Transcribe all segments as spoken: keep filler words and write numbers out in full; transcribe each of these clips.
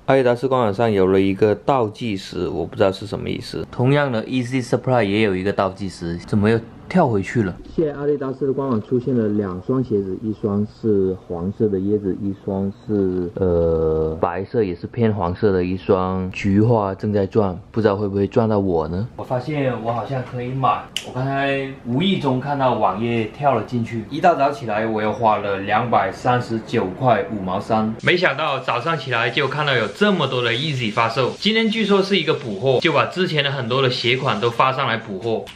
阿迪达斯官网上有了一个倒计时，我不知道是什么意思。同样的 ，Easy Supply 也有一个倒计时，怎么又跳回去了？现在阿迪达斯的官网出现了两双鞋子，一双是黄色的椰子，一双是呃白色，也是偏黄色的一双菊花正在转，不知道会不会转到我呢？我发现我好像可以买，我刚才无意中看到网页跳了进去，一大早起来我又花了两百三十九块五毛三，没想到早上起来就看到有这么多的 Easy 发售，今天据说是一个补货，就把之前的很多的鞋款都发上来补货。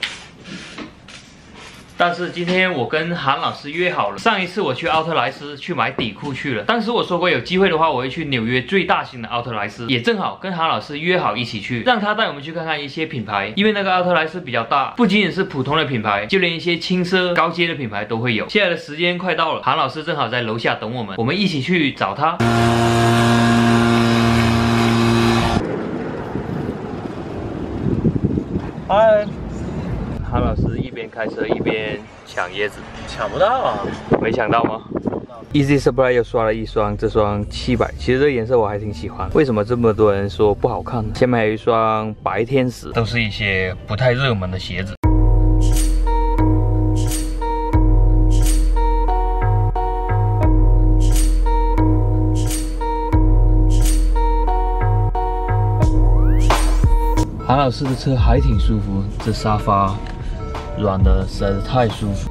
但是今天我跟韩老师约好了，上一次我去奥特莱斯去买底裤去了，当时我说过有机会的话我会去纽约最大型的奥特莱斯，也正好跟韩老师约好一起去，让他带我们去看看一些品牌，因为那个奥特莱斯比较大，不仅仅是普通的品牌，就连一些轻奢高阶的品牌都会有。现在的时间快到了，韩老师正好在楼下等我们，我们一起去找他。嗨。韩老师一边开车一边抢椰子， 抢不到啊！ 没抢到吗 ？Easy Supply 又刷了一双，这双七百，其实这颜色我还挺喜欢。为什么这么多人说不好看呢？前面还有一双白天使，都是一些不太热门的鞋子。韩老师的车还挺舒服，这沙发软的实在是太舒服。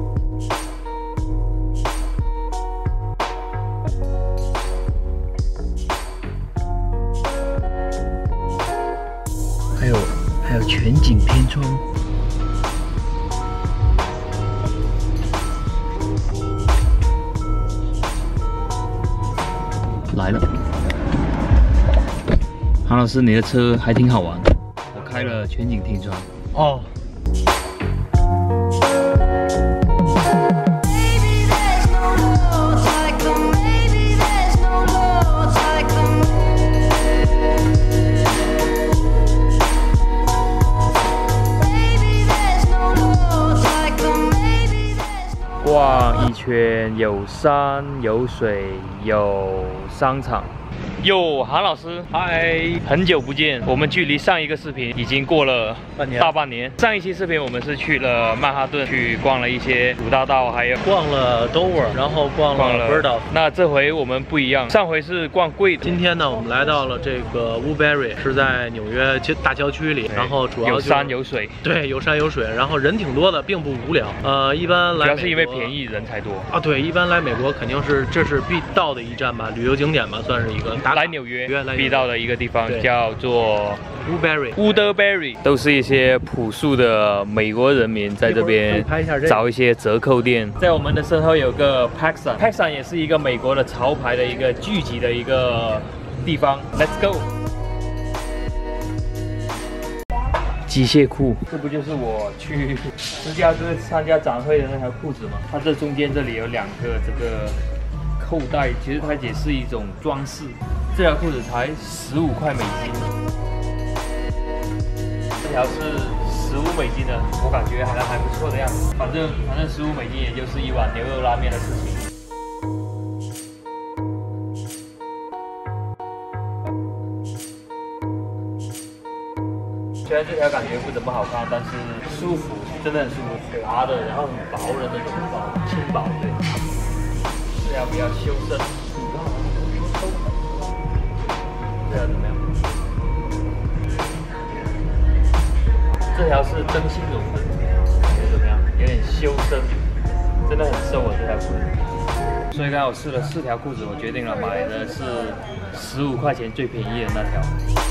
还有还有全景天窗，来了。韩老师，你的车还挺好玩的。我开了全景天窗。哦。逛一圈，有山有水有商场。哟，韩老师，嗨，很久不见。我们距离上一个视频已经过了半年，大半年。上一期视频我们是去了曼哈顿，去逛了一些主大道，还有逛了 Dover， 然后逛了 Bergdorf。 那这回我们不一样，上回是逛贵的。 今天呢，我们来到了这个 Woodbury， 是在纽约大郊区里，然后主要、就是、 有山有水， 对，有山有水，然后人挺多的，并不无聊。呃，一般来主要是因为便宜，人才多啊。对，一般来美国肯定是这是必到的一站吧，旅游景点吧，算是一个。 来纽约必到的一个地方叫做 Woodbury，Woodbury 都是一些朴素的美国人民在这边找一些折扣店。在我们的身后有个 Paxson，Paxson 也是一个美国的潮牌的一个聚集的一个地方。Let's go。机械裤，这不就是我去芝加哥参加展会的那条裤子吗？它这中间这里有两个这个扣带，其实它也是一种装饰。这条裤子才十五块美金，这条是十五美金的，我感觉好像还不错的样子。反正反正十五美金也就是一碗牛肉拉面的事情。虽然这条感觉不怎么好看，但是舒服，真的很舒服，滑的，然后很薄的那种薄，轻薄，对。这条比较修身。这条怎么样？这条是灯芯绒的，感觉怎么样？有点修身，真的很瘦啊这条裤子。所以刚才我试了四条裤子，我决定了买的是十五块钱最便宜的那条。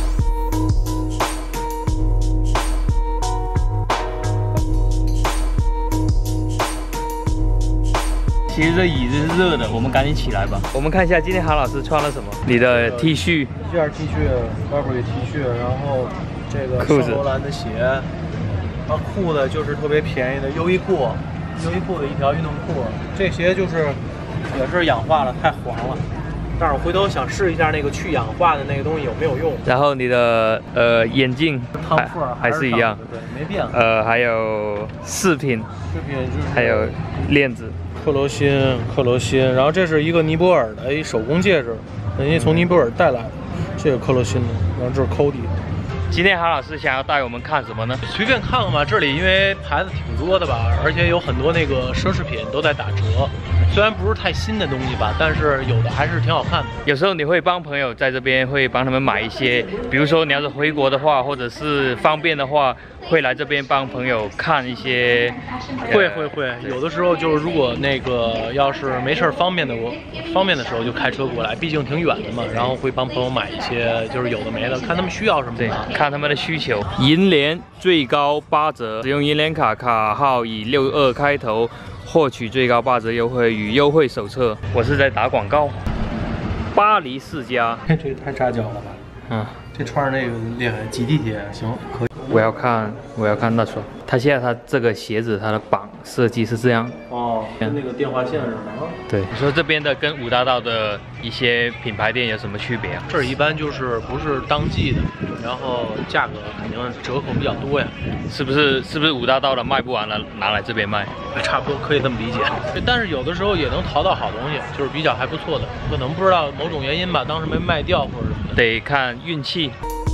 其实这椅子是热的，我们赶紧起来吧。我们看一下今天韩老师穿了什么。你的 T 恤， 这件 T 恤 ，Burberry T 恤，然后这个圣罗兰的鞋，然后裤子就是特别便宜的优衣库，优衣库的一条运动裤。这鞋就是也是氧化了，太黄了。但是我回头想试一下那个去氧化的那个东西有没有用。 然后你的呃眼镜还, 还是一样， 对，没变。 呃，还有饰品， 饰品就是还有链子。 克罗心，克罗心，然后这是一个尼泊尔的一手工戒指，人家从尼泊尔带来的。 这个克罗心的，然后这是 Cody。 今天韩老师想要带我们看什么呢？ 随便看看吧，这里因为牌子挺多的吧，而且有很多那个奢侈品都在打折。虽然不是太新的东西吧，但是有的还是挺好看的。 有时候你会帮朋友在这边会帮他们买一些，比如说你要是回国的话，或者是方便的话，会来这边帮朋友看一些。 会会会，有的时候就是如果那个要是没事儿方便的我方便的时候就开车过来，毕竟挺远的嘛，然后会帮朋友买一些就是有的没的，看他们需要什么。 对，看他们的需求。银联最高八折，使用银联卡卡号以六二开头。获取最高八折优惠与优惠手册。我是在打广告。巴黎世家， 这个太扎脚了吧？ 嗯， 这穿上这个厉害，挤地铁行可以。 我要看，我要看那双。它现在它这个鞋子它的绑设计是这样。 哦，跟那个电话线似的啊。 对，你说这边的跟五大道的一些品牌店有什么区别啊？ 这儿一般就是不是当季的，然后价格肯定折扣比较多呀。 是不是？是不是五大道的卖不完了，拿来这边卖？ 差不多可以这么理解。但是有的时候也能淘到好东西，就是比较还不错的。可能不知道某种原因吧，当时没卖掉或者什么的。 得看运气。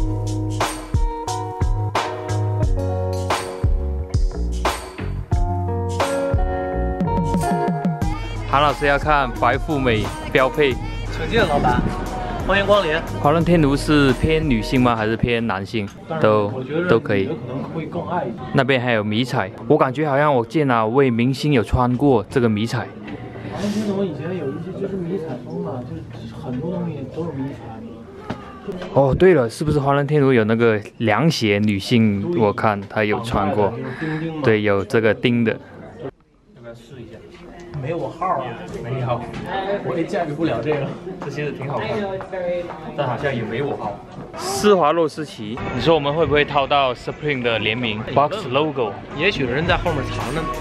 韩老师要看白富美标配， 请进，老板，欢迎光临。 华伦天奴是偏女性吗？还是偏男性？都都可以。 可能会更爱一点。 那边还有迷彩，我感觉好像我见哪位明星有穿过这个迷彩。 华伦天奴以前有一些就是迷彩风嘛，就是很多东西都是迷彩的。 哦，对了，是不是华伦天奴有那个凉鞋？女性我看她有穿过，对，有这个钉的。 要不要试一下？没我号啊，没有，我也驾驭不了这个。 这鞋子挺好看，但好像也没我号。施华洛世奇，你说我们会不会套到 Supreme 的联名 Box Logo？ 也许人在后面藏着呢。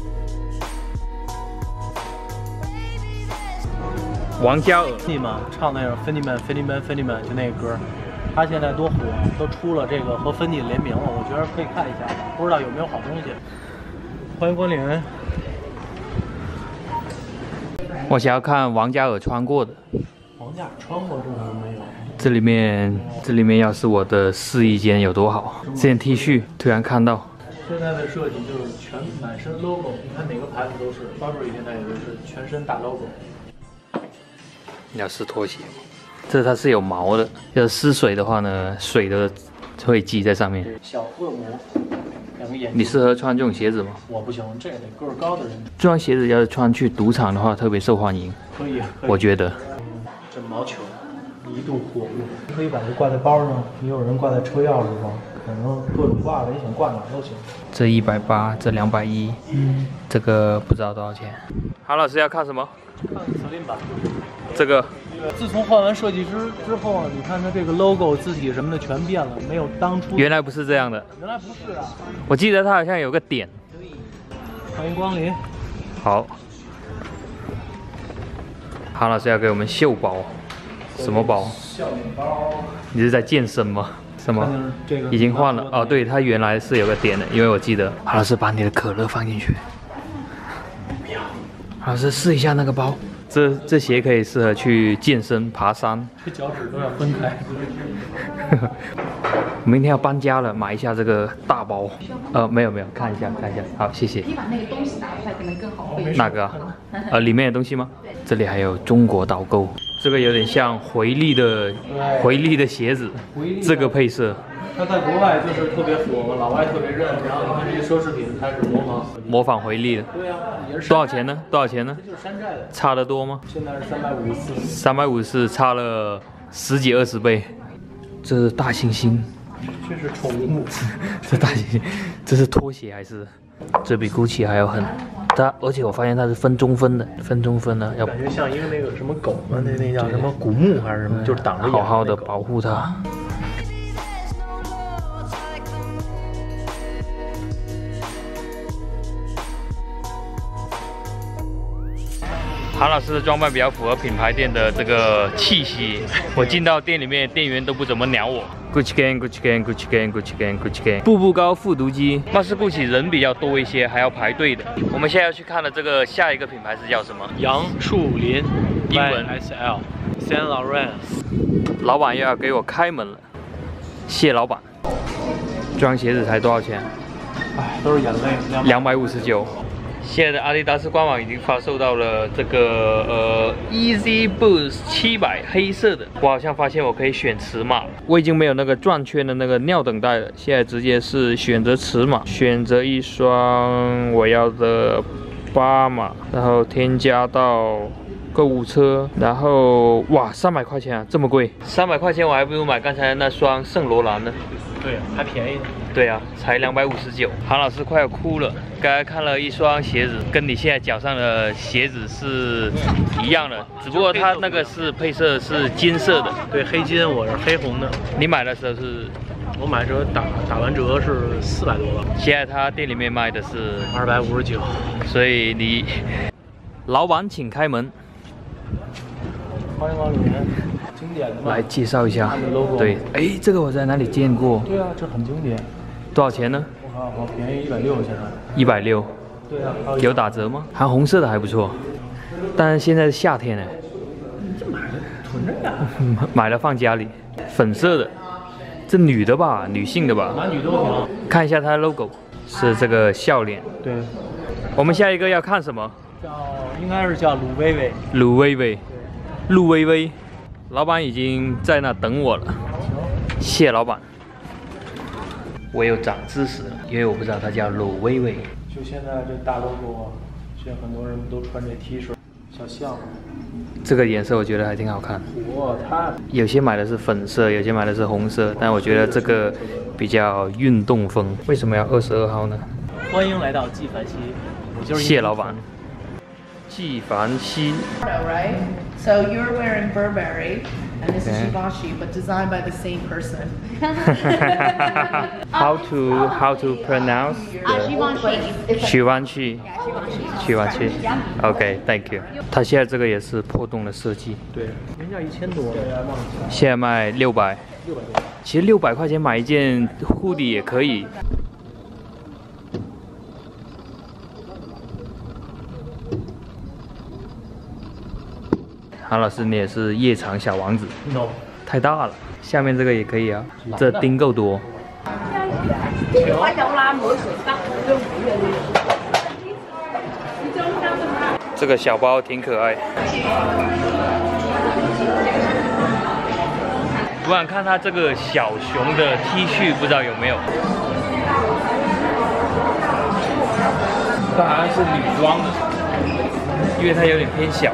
王嘉尔， 你吗？唱那个 Fendi Man Fendi Man Fendi Man 就那个歌，他现在多火，都出了这个和芬迪联名了，我觉得可以看一下，不知道有没有好东西。欢迎光临。 我想要看王嘉尔穿过的。 王嘉尔穿过这个没有？ 这里面，这里面要是我的试衣间有多好！这件 T 恤突然看到。 现在的设计就是全满身 logo， 你看哪个牌子都是 ，Burberry 现在也是全身大 logo。 你要试拖鞋，这它是有毛的，要湿水的话呢，水的会积在上面。 小恶魔。 你适合穿这种鞋子吗？ 我不行，这得个儿高的人。 这双鞋子要是穿去赌场的话，特别受欢迎。 可以，可以我觉得。 这毛球一度火热，可以把它挂在包上，也有人挂在车钥匙上，可能各种挂的，你想挂哪都行。这一百八，这两百一，嗯，这个不知道多少钱。韩老师要看什么？ 看司令吧。 这个。 自从换完设计师之后啊，你看它这个 logo 字体什么的全变了，没有当初。 原来不是这样的。 原来不是啊。 我记得它好像有个点。 欢迎光临。 好。韩老师要给我们秀包，什么包？ 笑脸包。 你是在健身吗？什么？ 这个已经换了哦，对，它原来是有个点的，因为我记得。韩老师把你的可乐放进去。不要。韩老师试一下那个包。这这鞋可以适合去健身、爬山。 这脚趾都要分开。 我明天要搬家了，买一下这个大包。呃，没有没有，看一下看一下。好，谢谢。 你把那个东西拿出来，可能更好背。 哪个啊？呃，里面的东西吗？这里还有中国导购，这个有点像回力的回力的鞋子，这个配色。 它在国外就是特别火嘛，老外特别认，然后你看这些奢侈品开始模仿模仿回力的。 对呀、啊，也是。 多少钱呢？多少钱呢？ 这就是山寨的。 差得多吗？ 现在是三百五十四。 三百五十四，差了十几二十倍。这是大猩猩。 这是宠物。 这大猩猩，这是拖鞋还是？这比 Gucci 还要狠。它而且我发现它是分中分的，分中分的，要感觉像一个那个什么狗嘛，那那叫什么古牧还是什么，就是挡着眼。 好好的保护它。韩老师的装扮比较符合品牌店的这个气息。我进到店里面，店员都不怎么鸟我。Gucci gang, Gucci gang, Gucci gang, Gucci gang, Gucci gang。步步高复读机，貌似 Gucci 人比较多一些，还要排队的。我们现在要去看的这个下一个品牌是叫什么？ 杨树林， 英文 S L Saint Laurent。 老板又要给我开门了，谢老板。这双鞋子才多少钱？ 哎，都是眼泪。 两百五十九。现在的阿迪达斯官网已经发售到了这个呃 Easy Boost 七百黑色的，我好像发现我可以选尺码了，我已经没有那个转圈的那个尿等带了，现在直接是选择尺码，选择一双我要的八码，然后添加到购物车，然后哇三百块钱啊，这么贵，三百块钱我还不如买刚才那双圣罗兰呢。 对，还便宜呢。 对啊，才两百五十九。韩老师快要哭了。刚才看了一双鞋子，跟你现在脚上的鞋子是一样的，只不过它那个是配色是金色的。 对，黑金，我是黑红的。 你买的时候是？ 我买折打打完折是四百多吧。 现在他店里面卖的是二百五十九。 所以你，老板请开门。 欢迎光临。经典的来介绍一下，对，哎，这个我在哪里见过？ 对啊，这很经典。 多少钱呢？ 我靠，好便宜，一百六现在。 一百六。 对啊。 有打折吗？还红色的还不错，但是现在是夏天哎。 你这买的囤着呀？ 买了放家里。粉色的，这女的吧？女性的吧？ 男女都行。看一下它的 logo， 是这个笑脸。 对。 我们下一个要看什么？ 叫应该是叫鲁薇薇。 鲁薇薇。陆薇薇。老板已经在那等我了，谢老板。我有长知识了，因为我不知道它叫鲁薇薇。 就现在这大 logo， 现在很多人都穿这 T 恤，小象。 这个颜色我觉得还挺好看。 哇，太…… 有些买的是粉色，有些买的是红色，但我觉得这个比较运动风。为什么要二十二号呢？ 欢迎来到纪梵希，我就是谢老板。纪梵希。 Right? So you're wearing Burberry, and this is Givenchy, but designed by the same person. How to how to pronounce? Givenchy. Givenchy. OK, thank you. 它现在这个也是破洞的设计。 对，原价一千多， 现在卖六百。 六百多。 其实六百块钱买一件护底也可以。韩老师，你也是夜场小王子 ？No， 太大了。下面这个也可以啊，这钉够多。这个小包挺可爱。我想看它这个小熊的 T 恤，不知道有没有？它好像是女装的，因为它有点偏小。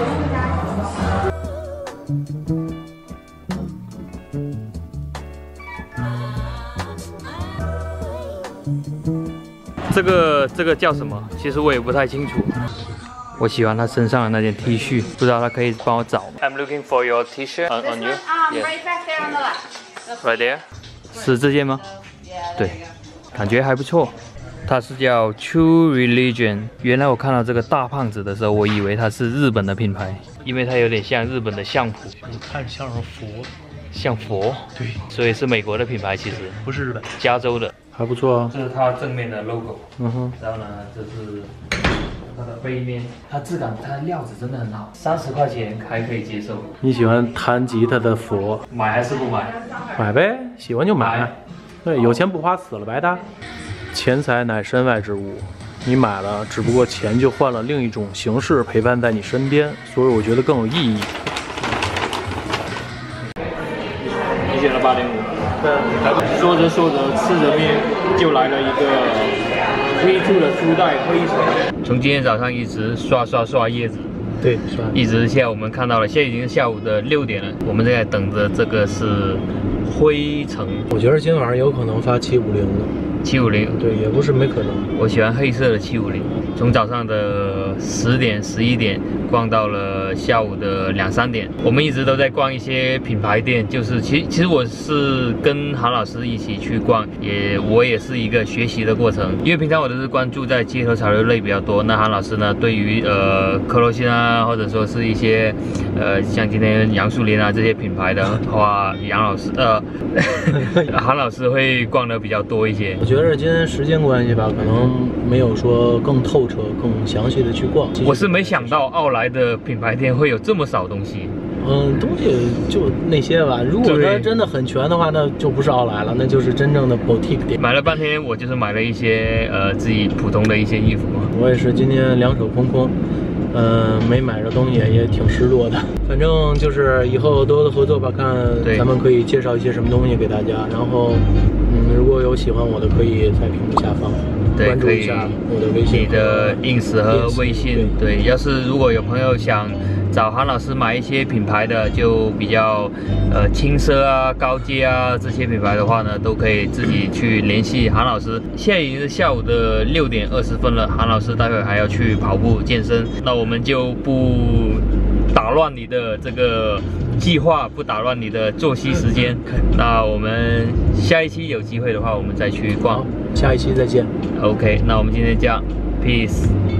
这个这个叫什么？其实我也不太清楚。我喜欢他身上的那件 T 恤，不知道他可以帮我找。I'm looking for your T-shirt on on you. Um, right back there on the left. Right there. 是这件吗？对，感觉还不错。它是叫 True Religion。原来我看到这个大胖子的时候，我以为它是日本的品牌，因为它有点像日本的相扑。 你看像是佛， 像佛。 对， 所以是美国的品牌，其实不是日本， 加州的。 还不错啊。 这是它正面的 logo。 嗯哼。 然后呢，这是它的背面，它质感，它的料子真的很好，三十块钱还可以接受。 你喜欢弹吉他的佛， 买还是不买？ 买呗，喜欢就买。买对，有钱不花死了白搭。钱财乃身外之物，你买了，只不过钱就换了另一种形式陪伴在你身边，所以我觉得更有意义。 你选了八点五。对。说着说着，吃着面，就来了一个V two的初代灰尘。从今天早上一直刷刷刷叶子。 对，刷。 一直现在我们看到了，现在已经是下午的六点了，我们正在等着这个是灰尘。 我觉得今晚上有可能发七五零的。 七五零， 对，也不是没可能。 我喜欢黑色的七五零，从早上的十点、十一点逛到了下午的两三点。我们一直都在逛一些品牌店，就是其其实我是跟韩老师一起去逛，也我也是一个学习的过程。因为平常我都是关注在街头潮流类比较多，那韩老师呢，对于呃科罗欣啊，或者说是一些呃像今天杨树林啊这些品牌的话，杨老师呃韩老师会逛的比较多一些。 我觉得今天时间关系吧，可能没有说更透彻、更详细的去逛。 我是没想到奥莱的品牌店会有这么少东西。 嗯，东西就那些吧。如果它真的很全的话，那就不是奥莱了，那就是真正的 boutique 店。 买了半天，我就是买了一些呃自己普通的一些衣服。 我也是今天两手空空，嗯、呃，没买着东西，也挺失落的。反正就是以后多多合作吧，看咱们可以介绍一些什么东西给大家。然后，嗯，如果有喜欢我的，可以在屏幕下方。 对， 关注一下我的微信， 你的 ins 和微信。对，对，要是如果有朋友想找韩老师买一些品牌的，就比较呃轻奢啊、高阶啊这些品牌的话呢，都可以自己去联系韩老师。现在已经是下午的六点二十分了，韩老师待会还要去跑步健身，那我们就不打乱你的这个计划，不打乱你的作息时间。那我们下一期有机会的话，我们再去逛。 下一期再见。 OK， 那我们今天这样 ，peace。